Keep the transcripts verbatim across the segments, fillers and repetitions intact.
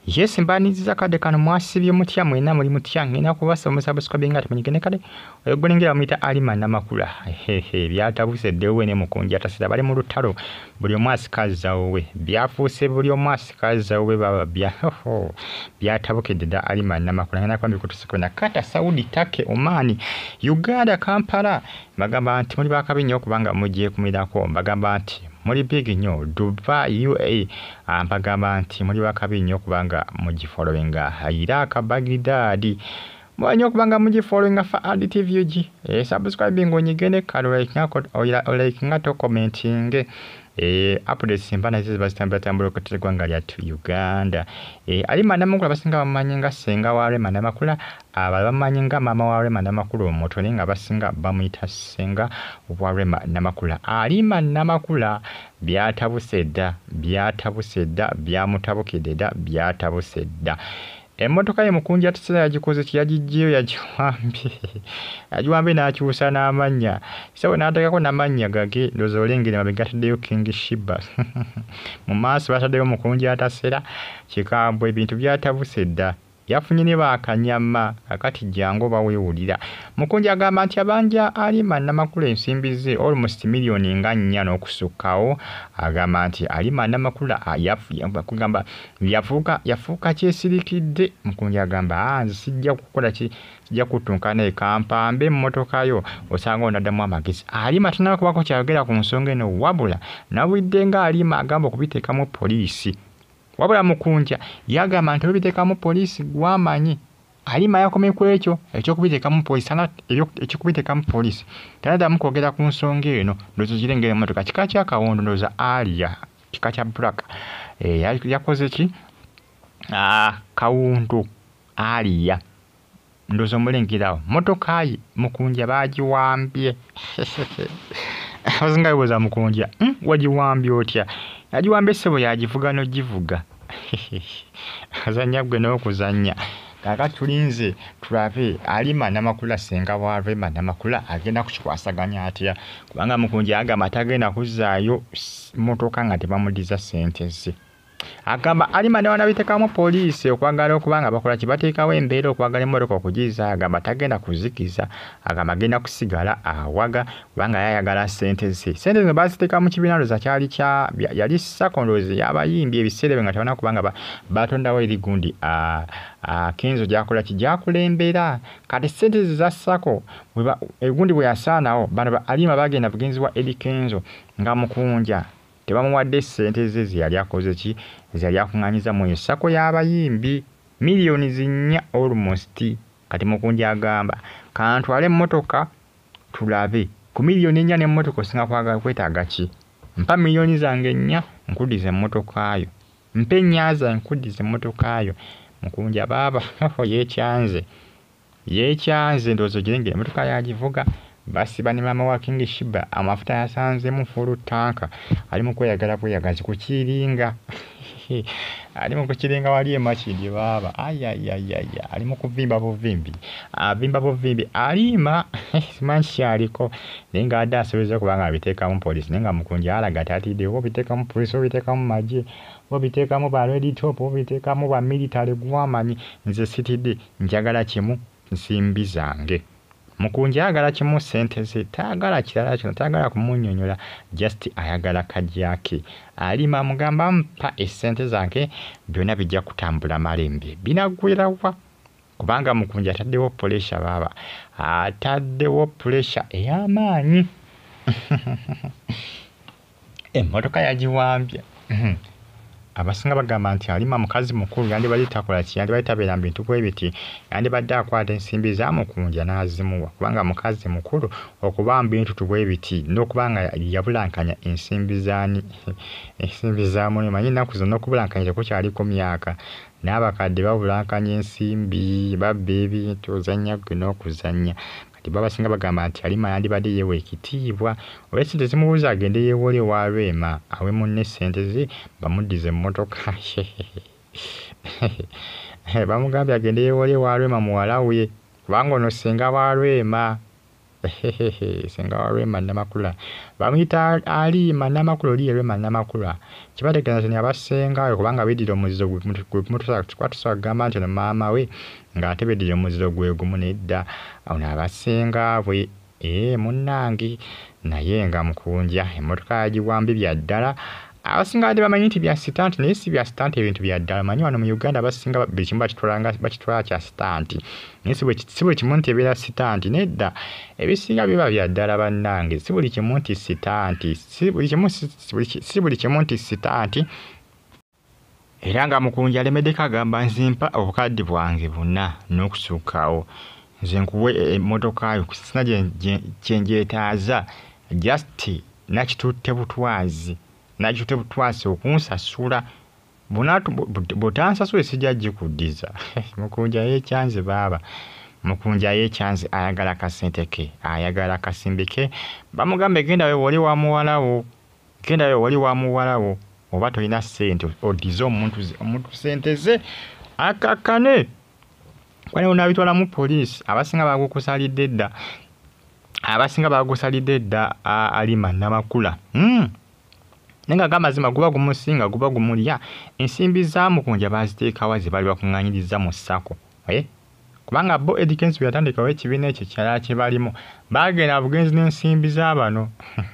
Yes mbaniziza kade kano mwasibye mutya mwena muri mutya ngena kubasa omusabusikobe ngati munyigene kale oyo gulingira mwita Alima Namakula hehe byatabuse dewe ne mukunja atasira bali mu lutalo buli omwasikaza owe byafuse buli omwasikaza owe baba bya ho byatabukedde da Alima Namakula ngena kwambi kutusikona kata Saudi Take Omani Uganda Kampala bagamba nti muri bakabinyo kubanga mugiye kumirako bagamba nti muri big nyo Dubai U A ampagamba nti muri bakabinyo kubanga mugi followinga Iraq Baghdad mwanyo kubanga mugi followinga fa Ad T V G eh subscribe ngonyigene kalo like ngako oya like ngato commenting eh updates simbana hizi basitamba tamburo kutegwa ngali atu Uganda eh Alima Namakula basinga bamanyinga senga wale Namakula aba bamanyinga mama wale Namakula omoto ninga basinga bamuyita senga wale Namakula Alima Namakula byatabusedda byatabusedda byamutabukedda byatabusedda emotoka ye mukunja atasira yagikoze kiyagijiyo yagiwambye yagiwambye nakyusa n'amanya sawa n'atakako n'amanya gage ndozo olengere mabegataddeyo King Shiba mu maaso bataddeyo mukunja atasira kikambwe ebintu byatabusedda yafunye ne bakanyama akati jango bawewulira mukunja agamba nti abanja Alima Namakula ensimbi ze almost million nga nnya n'okusukkawo agamba nti Alima Namakula yafuka kugamba yafuka yafuka kyesirikidde mukunja agamba anzi sijja kukola ki sijja kutunkana ekampambe mmotoka yo osanga onaddamu amagezi Alima tunako kubako kyayogera ku nsonga eno wabula nawidde nga Alima agamba okubiteekamu poliisi wabula mukunja yagamba nti obiteekamu poliisi gwamanyi Alima yakomye ku ekyo ekyokubiteekamu poliisi ana ekyokubiteekamu poliisi tanaddamu kwogera ku nsonga eno ndozo girengera emmotoka kika kya kawondo ndoza Alia kika kya Black eh yakoze ki ah kawundu Alia ndozo mulengerawo motoka yi mukunja bagiwambye abazinga boza mukunja hm wagiwambye otya yagiwambye sebo yagivuga no givuga azanya gwe no kuzanya kaka tulinze tulabe Alima Namakula senga wa Alima Namakula agenda kukikwasaganya atya kubanga mukunja agamba atagenda kuzaayo motoka nga tebamudiza sente ze agamba Alima nawana bitekamu poliisi okwagala okubanga bakola kibateekawo embeera okwagala emmotoka okugiza agamba tagenda kuzikiza agamba agenda kusigala awaga kubanga yayagala sente ze sente ze baziteeka mu kibiina za kyali kya yali secondaries yabayimbi ebiseera nga tabana kubanga batondawo eri gundi a a Kenzo gyakola kijakulembera kati sente ze za sako egundi bwe yasaanawo bano Alima bagenda bugenzi wa Edi Kenzo nga mukunja tebamuwadde sente ze ziyali akoze ki ziyali akunganyiza mu sako y'abayimbi milioni zinnya almost kati mukunja agamba kantwale emmotoka tulabe ku milioni nnya n'emmotoka osinga kwagala kwetaaga ki mpa milioni zange nnya nkudize emmotoka yo mpe nnyaza nkudize emmotoka yo mukunja baba yekyanze yekyanze ndozo girengera emmotoka yagivuga basi bani mama wa King Shiba amafuta yasanze mu fulu tanka ali mu kweyagala kweyagazi kukiringa ali mu kukiringa wali emachidi baba ayayayaya ali mu kuvimba buvimbi avimba buvimbi Alima simanchi aliko nenga adasobeza kubanga abiteeka mu police nenga mukunja alaga tatide obiteeka mu police obiteeka mu maji obiteeka mu ba ready top obiteeka mu ba military gwamanyi nze sitide njagala kimu nsimbi zange mukunja agala kimu sente ze tagala kirala kino tagala kumunyonyola just ayagala kajyake Alima mugamba mpa esente zange byona bijja kutambula malembe binagwirawa kubanga mukunja ataddewo pressure baba ataddewo pressure ey'amaanyi emmotoka yagiwambye abasinga bagamba nti Alima mukazi mukulu yandi bali takola ki yandi bali tabera bintu kwebiti yandi badde akwata ensimbi za mukunja n'azimuwa kubanga mukazi mukulu okubamba bintu tubwebiti n'okubanga yabulankanya ensimbi zani ensimbi za muni manyi naku zo n'okubulankanya ko kyali ku myaka n'abakadde babulankanya ensimbi babbe ebintu zanya gwe n'okuzanya baba singa bagamba nti Alima yandi badde yewe ekitiibwa olw'esente zimubuuza agende yeewole wa Lwema awe munne sente ze bamudize emmotoka bamugambye agende yeewole wa Lwema muwala we kubanga ono senga wa Lwema Ehehehe senga wa Rema Namakula bamuyita Alima Namakula oli Rema Namakula kibategeeza ni abasenga kubanga bedira omuziro gwe twatusaga nti no maama we ng'ate bedira omuziro gwe gumu nedda awo n'abasenga bwe ee munnange naye nga mukunja emmotoka yagiwambi bya ddala abasinga badde bamanyi nti bya sitanti naye si bya sitanti ebintu bya ddala manyi wano mu Uganda abasinga buli kimu bakitwala bakitwala kya sitanti naye si buli kimu nti ebeera sitanti nedda ebisinga biba bya ddala bannange si buli kimu nti sitanti si buli kimu si buli kimu nti sitanti era nga mukunja alemedeko agamba nzimpa obukadde bwange buna n'okusukkawo nze nkuwe emmotoka yo kusina kyenjeetaaza just nakitutte butwazi nakitutte butwazi okunsasula bw'otansasula sijja gikuddiza mukunja yeekyanze baaba mukunja yeekyanze ayagala akasente ke ayagala akasimbi ke bamugambe gendayo wali wa muwalawo gendayo wali wa muwalawo oba tolina ssente oddize omuntu omuntu ssente ze akakkane kwani unabitwala mu poliisi abasinga bagukusalidde dda abasinga bagusalidde dda Alima Namakula mm. nenga gamazima guba gumusinga guba gumulya ensimbi za mukunja baziteekawa zibali bakuŋŋaanyiriza mu ssako eh? kubanga bo Edkins bwe yatandikawo ekibiina ekyo kyala kye balimu bagenda bugenzi n'ensimbi z'abano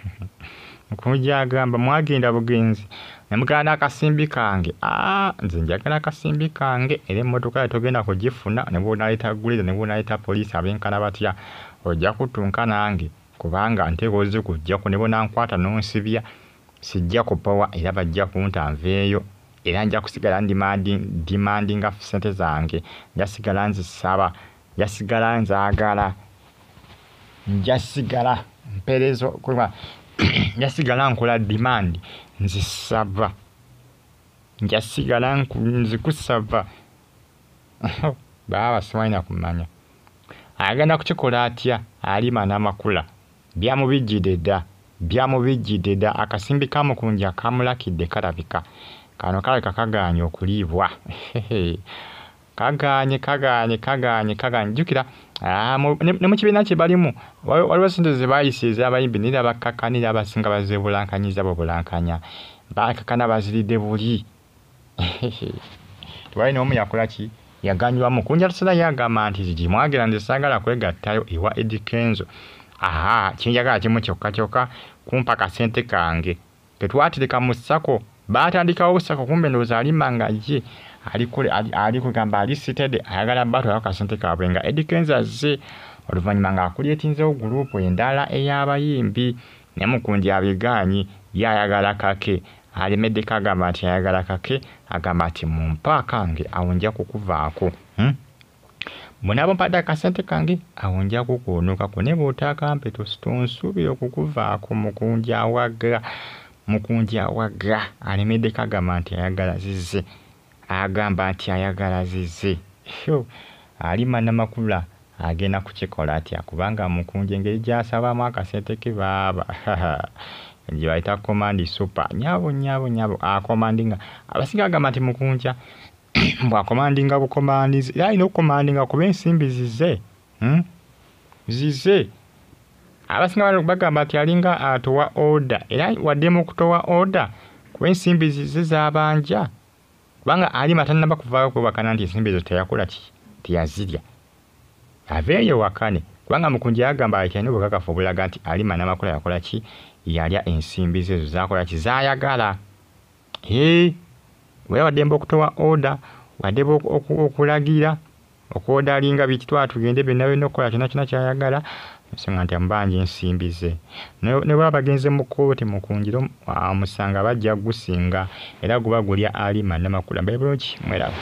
mukunja agamba mwagenda bugenzi nemugala n'akasimbi kange aa nze njagala akasimbi kange era emmotoka yatogenda kugifuna ne bw'onaleeta guleza ne bw'onaleeta poliisi abenkana batya ojja kutunka nange kubanga nteekoze kujjako ne bw'onankwata n'onsibya sijja kupawa era bajja kuntanveeyo era nja kusigala ndimandinga ssente zange njasigala nzisaba njasigala nzaagala njasigala mperezo kuba njasigala nkola demand nzisaba njasigala nzikusaba baba siwalina kumanya agenda kukikola atya Alima Namakula byamubijjidde dda byamubijjidde dda akasimbi kamukunja kamulakidde kalabika kano kalabika kagaanye okuliibwa kagaanye kagaanye kagaanye kagaanye jjukira ne mu kibiina kye balimu waliwo ssente ze baayisiza abayimbi nira bakkakanira abasinga bazeebulankanyiza bobulankanya bakakana baziridde buli tewali n'omu yakola ki yaganyulwa mukunja tusala yagamba nti gimwagira nze saagala kwegattayo ewa Edkenzo aha kyenjagala kimu kyokka kyokka kumpa kasente kange ketwatereka mu ssako baatandikawo ssako kumbe ndowooza Alima nga ye ali kugamba ali seated ayagala batwala kasente kaabwe nga Edkenzo azze oluvannyuma ng'akulyetinzewo gurupu endala ey'abayimbi ne mukunja abigaanyi yayagala kake alimeddeko agamba nti ayagala kake agamba ati mumpa akange awo nja kukuvaako hmm? Bw'onaaba mpadde akasente kange awo nja kukuwonokako ne bw'otaakampe tonsuubira okukuvaako mukunja awaga mukunja awaga alimeddeko agamba nti ayagala zizze agamba nti ayagala zizze Alima Namakula agenda kukikola atya kubanga mukunja engeri gy'asabamu akasente ke baaba gye bayita command super nyabo nyabo nyabo akomandinga abasinga agamba nti mukunja bwakomandinga bukomandizi era alina okukomandinga kuba ensimbi zize hmm? zize abasinga bagamba nti alinga atowa order era wadde mu kutowa order kuba ensimbi zize z'abanja kubanga Alima tannaba kuvaayo kwebakana nti ensimbi ezo teyakola ki teyazirya aveeyo wakane kubanga mukunja yagamba akyalina obukakafu obulaga nti Alima Namakula yakola ki yalya ensimbi ze ezo zakola ki zaayagala ee weya wadde mba okutowa order wadde okulagira okwodalinga bitwala tugende byonna byonna okukola kyonna kyonna kyayagala nsonga nti amubanja ensimbi ze ne bwaba bagenze mu kkooti mukunjiro omusanga bajja gusinga era guba gulya Alima Namakula mbaye bulungi mweraba